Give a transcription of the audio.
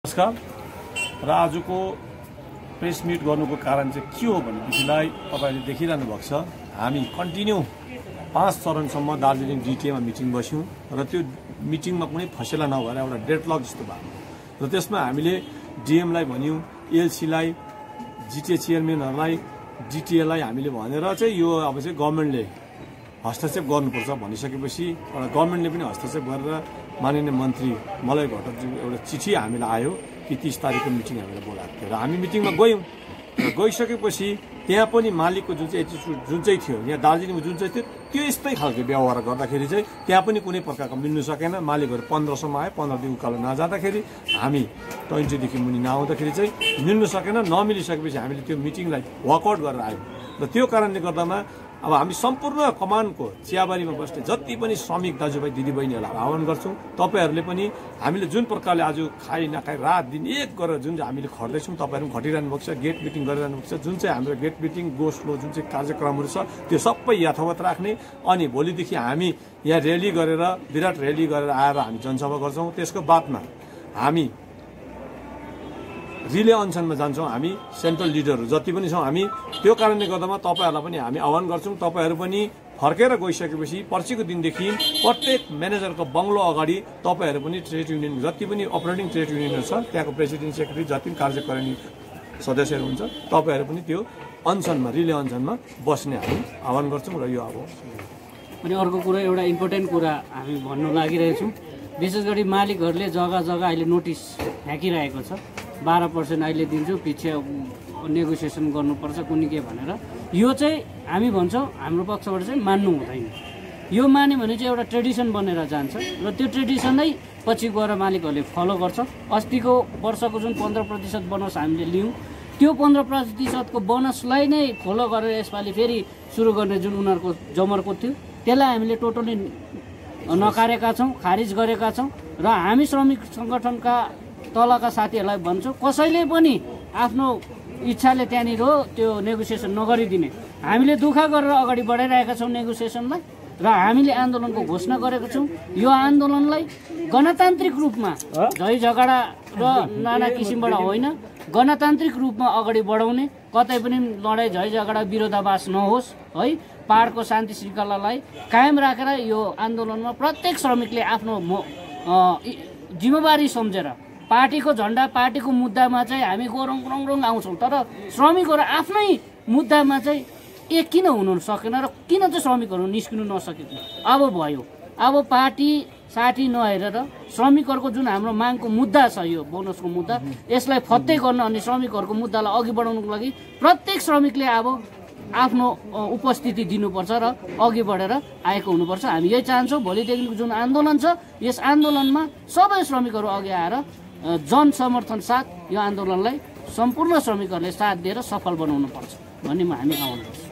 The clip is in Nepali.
नमस्कार र आजको प्रेस मिट गर्नुको कारण चाहिँ के हो भनेदेखिलाई तपाईले देखिरहनु भएको छ। हामी कन्टिन्यू 5 चरणसम्म दार्जिलिङ डिटिएमा मिटिङ बस्यौं र त्यो मिटिङमा कुनै फसेला नभएर एउटा डेडलक जस्तो भयो र त्यसमा हामीले डिएमलाई भन्यौं, एलसीलाई, जिटिए चेयरम्यानहरुलाई, डिटिएलाई हामीले भनेर चाहिँ यो अब चाहिँ गभर्नमेन्टले हस्तक्षेप गर्नुपर्छ भनिसकेपछि एउटा गभर्नमेन्टले पनि हस्तक्षेप गरेर माननीय मन्त्री मलय भट्टराईको एउटा चिठी हामीलाई आयो कि 30 तारिखको मिटिङ हामीलाई बोलाएको थियो र हामी मिटिङमा गयौं र गइसकेपछि त्यहाँ पनि मालिकको जुन चाहिँ एटिट्युड जुन चाहिँ थियो, यहाँ दार्जिलिङमा जुन चाहिँ थियो त्यो यस्तै खालको व्यवहार गर्दाखेरि चाहिँ त्यहाँ पनि कुनै प्रकारको मिल्नु सकेन। मालिकहरू 15 सम्म आए, 15 देखि उकालो नजाँदाखेरि हामी 20 देखि मुनि नआउँदाखेरि चाहिँ मिल्नु सकेन। नमिलिसकेपछि हामीले त्यो मिटिङलाई वकआउट गरेर आयौं र त्यो कारणले गर्दामा अब हामी सम्पूर्ण कमानको चियाबारीमा बस्ने जति पनि श्रमिक दाजुभाइ दिदीबहिनीहरूलाई आह्वान गर्छौं, तपाईहरुले पनि हामीले जुन प्रकारले आज खाइ नखाइ रात दिन एक गरेर जुन हामीले खट्दैछौं, तपाईहरु खटिरहनु भएको छ, गेट मिटिङ गरिरहनु भएको छ। जुन चाहिँ हाम्रो गेट मिटिङ गो स्लो जुन चाहिँ कार्यक्रमहरु छ त्यो सबै यथावत राख्ने अनि भोलिदेखि हामी यहाँ र्याली गरेर विराट र्याली गरेर आएर हामी जनसभा गर्छौं। त्यसको बादमा हामी रिले अनसनमा जान्छौं। हामी सेन्ट्रल लिडरहरु जति पनि छौं हामी त्यो कारणले गर्दामा तपाईहरुलाई पनि हामी आह्वान गर्छौं, तपाईहरु पनि फर्केर गइसकेपछि पर्सिको दिनदेखि प्रत्येक म्यानेजरको बंगलो अगाडि तपाईहरु पनि ट्रेड युनियन जति पनि अपरेटिङ ट्रेड युनियनहरु छ त्यहाँको प्रेसिडेन्ट सेक्रेटरी जति पनि कार्यकारिणी सदस्यहरु हुन्छ तपाईहरु पनि त्यो अनसनमा रिले अनसनमा बस्ने हामी आह्वान गर्छौं। र यो अब अनि अर्को कुरा एउटा इम्पोर्टेन्ट कुरा हामी भन्नु लागिरहेछौं, विशेष गरी मालिकहरूले जग्गा जग्गा अहिले नोटिस फ्याँकिरहेको छ। 12% अहिले दिन्छु, पछि नेगोसिएसन गर्नुपर्छ कुनै के भनेर। यो चाहिँ हामी भन्छौँ हाम्रो पक्षबाट चाहिँ मान्नु हुँदैन। यो मान्यो भने चाहिँ एउटा ट्रेडिसन बनेर जान्छ र त्यो ट्रेडिसनै पछि गएर मालिकहरूले फलो गर्छ। अस्तिको वर्षको जुन 15% बोनस हामीले लियौँ त्यो 15%को बोनसलाई नै फलो गरेर यसपालि फेरि सुरु गर्ने जुन उनीहरूको जमर्को थियो त्यसलाई हामीले टोटली नकारेका छौँ, खारिज गरेका छौँ। र हामी श्रमिक सङ्गठनका तलका साथीहरूलाई भन्छौँ कसैले पनि आफ्नो इच्छाले त्यहाँनिर त्यो नेगोसिएसन नगरिदिने। हामीले दुःख गरेर अगाडि बढाइरहेका छौँ नेगोसिएसनलाई र हामीले आन्दोलनको घोषणा गरेका छौँ। यो आन्दोलनलाई गणतान्त्रिक रूपमा झै झगडा र नाना किसिमबाट होइन, गणतान्त्रिक रूपमा अगाडि बढाउने, कतै पनि लडाइँ झै झगडा विरोधाभास नहोस् है। पहाडको शान्ति श्रृङ्खलालाई कायम राखेर यो आन्दोलनमा प्रत्येक श्रमिकले आफ्नो जिम्मेवारी सम्झेर पार्टीको झण्डा पार्टीको मुद्दामा चाहिँ हामी गोरङ रङ आउँछौँ, तर श्रमिकहरू आफ्नै मुद्दामा चाहिँ एक किन हुनु सकेन र किन चाहिँ श्रमिकहरू निस्किनु नसकेको अब भयो। अब पार्टी साथी नहेरेर श्रमिकहरूको जुन हाम्रो मागको मुद्दा छ, यो बोनसको मुद्दा, यसलाई फत्तै गर्न अनि श्रमिकहरूको मुद्दालाई अघि बढाउनको लागि प्रत्येक श्रमिकले अब आफ्नो उपस्थिति दिनुपर्छ र अघि बढेर आएको हुनुपर्छ। हामी यही चाहन्छौँ भोलिदेखिको जुन आन्दोलन छ यस आन्दोलनमा सबै श्रमिकहरू अघि आएर जनसमर्थन साथ यो आन्दोलनलाई सम्पूर्ण श्रमिकहरूले साथ दिएर सफल बनाउनु पर्छ भन्ने हामी आह्वान गर्छौँ।